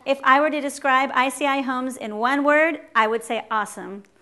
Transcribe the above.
If I were to describe ICI Homes in one word, I would say awesome.